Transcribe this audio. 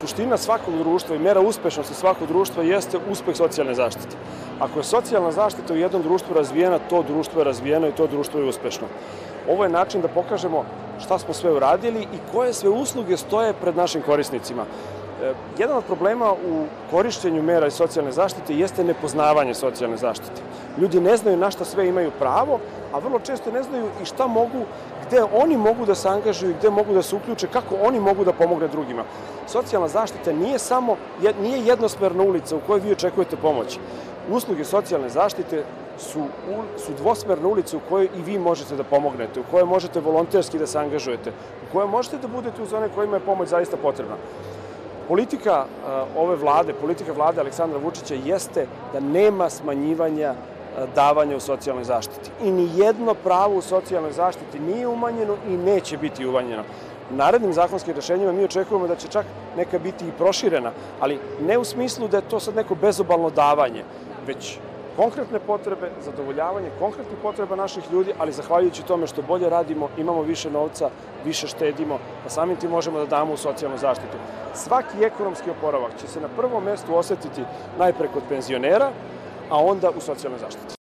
suština svakog društva i mera uspešnosti svakog društva jeste uspeh socijalne zaštite. Ako je socijalna zaštita u jednom društvu razvijena, to društvo je razvijeno i to društvo je uspešno. Ovo je način da pokažemo šta smo sve uradili i koje sve usluge stoje pred našim korisnicima. Jedan od problema u korišćenju mera i socijalne zaštite jeste nepoznavanje socijalne zaštite. Ljudi ne znaju na šta sve imaju pravo, a vrlo često ne znaju i šta mogu, gde oni mogu da se angažuju, gde mogu da se uključe, kako oni mogu da pomogne drugima. Socijalna zaštita nije jednosmerna ulica u kojoj vi očekujete pomoć. Usluge socijalne zaštite su dvosmerne ulice u kojoj i vi možete da pomognete, u kojoj možete volonterski da se angažujete, u kojoj možete da budete uz one kojima je pomoć zaista potrebna. Politika ove vlade, politika vlade Aleksandra Vučića jeste da nema smanjivanja davanja u socijalnoj zaštiti. I nijedno pravo u socijalnoj zaštiti nije umanjeno i neće biti umanjeno. U narednim zakonskim rešenjima mi očekujemo da će čak neka biti i proširena, ali ne u smislu da je to sad neko bezobalno davanje, već konkretne potrebe, zadovoljavanje konkretnih potreba naših ljudi, ali zahvaljujući tome što bolje radimo, imamo više novca, više štedimo, pa samim tim možemo da damo u socijalnu zaštitu. Svaki ekonomski oporavak će se na prvom mestu osetiti najpre kod penzionera, a onda u socijalnoj zaštiti.